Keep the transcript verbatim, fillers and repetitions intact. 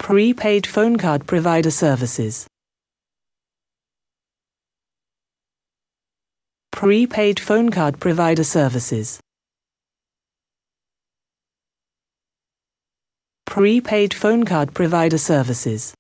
Prepaid phone card provider services. Prepaid phone card provider services. Prepaid phone card provider services.